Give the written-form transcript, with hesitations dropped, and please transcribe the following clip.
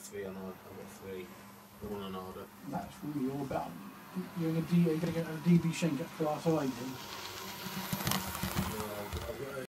3 on order. I've got 3. 1 on order. That's really all about. You're going to get a DB Schenker Class I then.